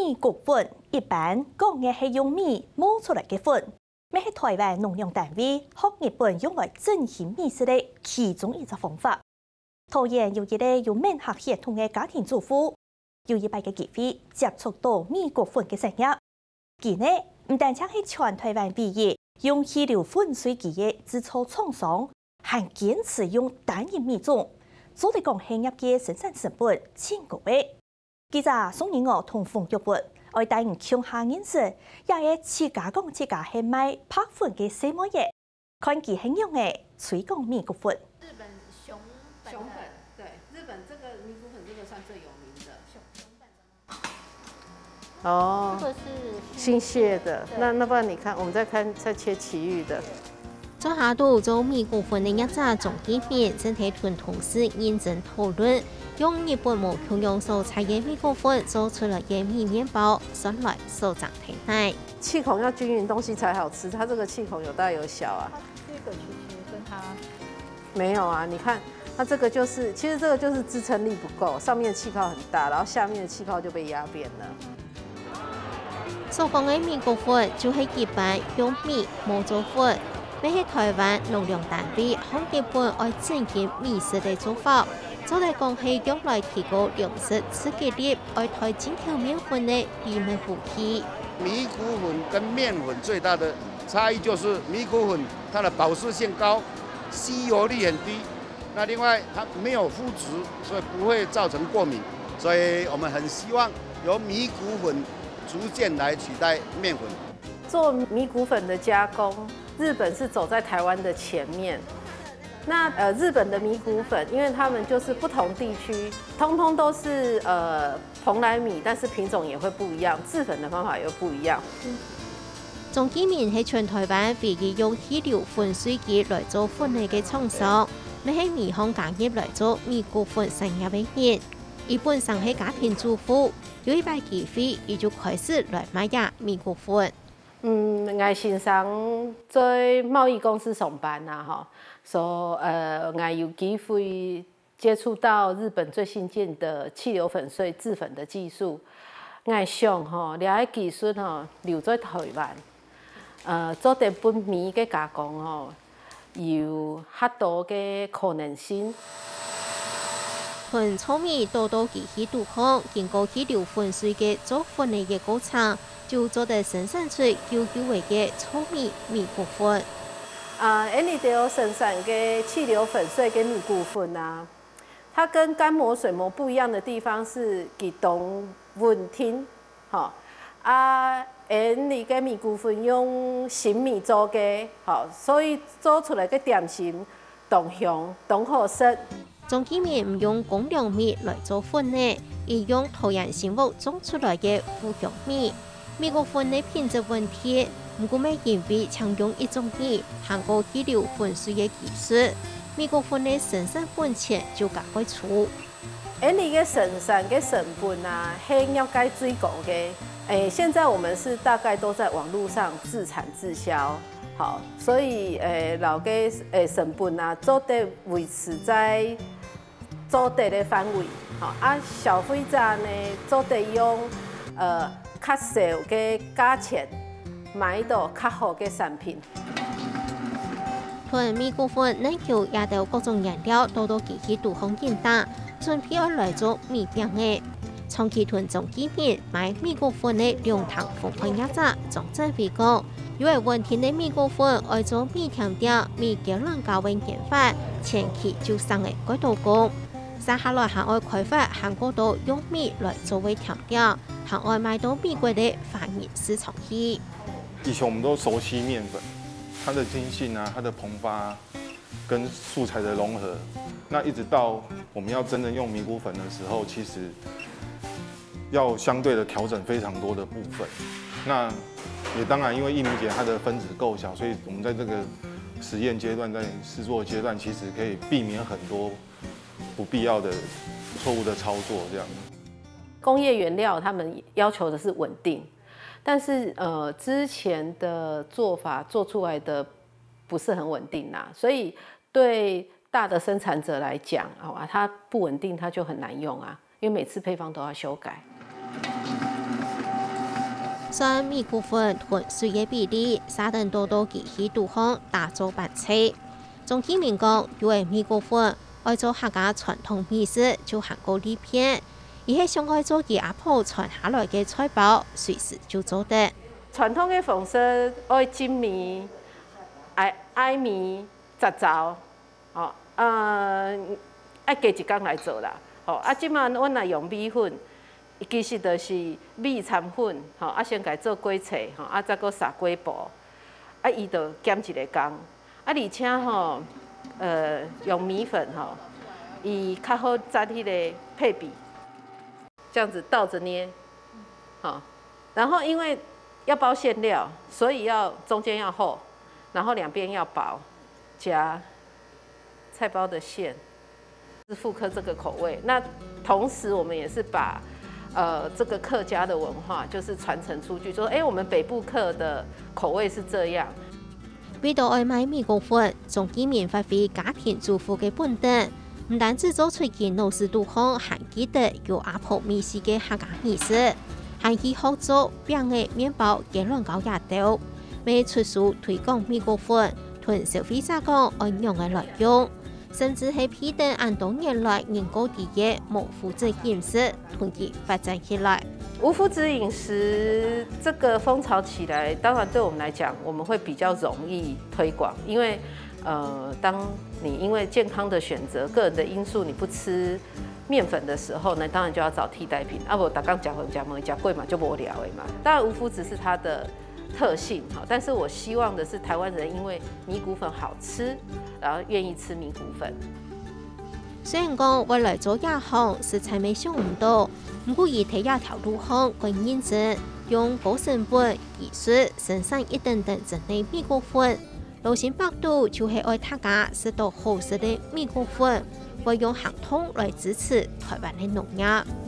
米谷粉一般讲嘅係用米磨出來嘅粉，咩係台灣農業單位學日本用來整形米食嘅其中一個方法。桃園有一個有免學血統嘅家庭主婦，有一擺嘅機會接觸到米谷粉嘅產業。佢呢唔單止係全台灣唯一用氣流粉水機嘅製造廠商，還堅持用單一米種，做嚟講係業嘅生產成本千高倍。記者宋英娥同馮玉活，我帶人鄉下認識，也係自家講自家係賣白粉嘅細模嘢，看佢形容嘅水講米谷粉。 日本熊粉，对，日本这个米谷粉这个算最有名的。熊粉哦， 这个是新蟹的。那不然你看，我们再切奇遇的。 做下度做米谷粉的一隻總見面，整體團同事認真討論，用日本無共用素材嘅米谷粉做出了嘅米麵包，上來收長體內。 氣孔要均勻，東西才好吃。它這個氣孔有大有小啊。 这个其实跟它沒有啊，你看它這個就是，其實這個就是支撐力不夠，上面氣泡很大，然後下面的氣泡就被壓扁了。 所講嘅米谷粉就係一般用米磨做粉。咩係台灣農業單位向日本愛整形米食嘅做法，做嚟講係用來提高糧食刺激力，愛台整條麵粉嘅秘密武器。 米谷粉跟面粉最大的差異就是米谷粉它的保濕性高，吸油率很低。那另外它沒有麩質，所以不會造成過敏。所以我們很希望由米谷粉逐漸來取代面粉。 做米谷粉的加工。日本是走在台灣的前面，那日本的米谷粉，因為他們就是不同地區，通通都是蓬萊米，但是品種也會不一樣，製粉的方法又不一樣。 總見面係全台灣唯一用氣流粉水機來做粉嘅廠商，你喺米行加入來做米谷粉產業嘅人，基本上係家庭主婦，有一擺機會，伊就開始來買呀米谷粉。 我先生在貿易公司上班啦，哈，所以我有機會接觸到日本最新進的氣流粉碎製粉的技術。我想吼，呢個技術吼留在台灣，做成粉米嘅加工吼，有較多嘅可能性。 粉糙米多多機器杜康，經過氣流粉碎嘅做粉嘅一個廠。就做得生產出有味嘅糙米米谷粉。 你哋有生產嘅氣流粉碎跟米谷粉啊，它跟乾磨水磨不一樣的地方是佢動穩定，好你嘅米谷粉用新米做嘅，好，所以做出來嘅點心動香動好食。 總見面唔用公糧米來做粉呢，而用桃園新屋種出來嘅富香米。米谷粉嘅品質問題，唔過咩因為常用一種米行過氣流粉水嘅技術，米谷粉嘅生產本錢就加快出。 你嘅生產嘅成本啊，係要該最高嘅。現在我們是大概都在網絡上自產自銷，好，所以老嘅成本啊，做得維持在做得嘅範圍，好消費者呢做得用較少嘅價錢買到較好嘅產品。 囤米谷粉能夠也到各種原料，多多機器杜烘現打，準備要來做米餅嘅。長期囤總見面買米谷粉嘅兩堂風款一隻，總正比較。因為溫天嘅米谷粉愛做米甜點、米膠囊較穩健法，前期就上嘅改刀工。接下來還愛開發韓國島用米來作為甜點。還愛賣到美國的反面市場去。 以前我們都熟悉麵粉，它的筋性啊，它的膨發跟素材的融合。那一直到我們要真正用米谷粉的時候，其實要相對的調整非常多的部分。那也當然，因為義米姐它的分子夠小，所以我們在這個實驗階段，在試作階段，其實可以避免很多不必要的錯誤的操作，這樣。 工業原料他們要求的是穩定，但是之前的做法做出來的不是很穩定啦，所以對大的生產者來講，它不穩定，它就很難用啊，因為每次配方都要修改。 算米谷粉同水嘅比例，沙等多多其他地方打造版菜。总居民讲，因为米谷粉爱做客家传统美食，就韩国呢片，而係上愛做嘅阿婆傳下來嘅菜包，隨時就做得。 傳統嘅方式愛蒸麵、愛麵、雜糟，哦，愛加一工來做啦。哦，即擺阮若用米粉，其實就是米摻粉，吼，先家做粿脆，吼，再擱撒粿布，伊就減一個工。而且吼，用米粉吼，伊較好扎迄個配比，這樣子倒着捏，好，然後因為要包餡料，所以中間要厚，然後兩邊要薄，加菜包的餡，是復刻這個口味。那同時我們也是把這個客家的文化就是傳承出去，說我們北部客的口味是這樣。 為到愛買米谷粉，總居民發揮家庭主婦嘅本質，唔單止做出件老師杜康，還記得有阿婆美食嘅客家美食，還去學做餅嘅麵包嘅卵糕也豆，未出書推廣米谷粉，同消費者講按用嘅來用，甚至係批定按多年來人工地嘅無麩質飲食，同佢發展起來。 無麩質飲食這個風潮起來，當然對我們來講，我們會比較容易推廣，因為當你因為健康的選擇、個人的因素，你不吃麵粉的時候呢，當然就要找替代品。啊，我大剛講粉、講糜、講粿嘛，就無聊的嘛。當然無麩質是它的特性，但是我希望的是台灣人因為米谷粉好吃，然後願意吃米谷粉。 雖然講未來做亞行食材未想唔到，不過以睇亞條路行佢認真用高成本技術生產一等等種類米谷粉，流行百度就係愛大家食到好食的米谷粉，會用行通來支持台灣的農業。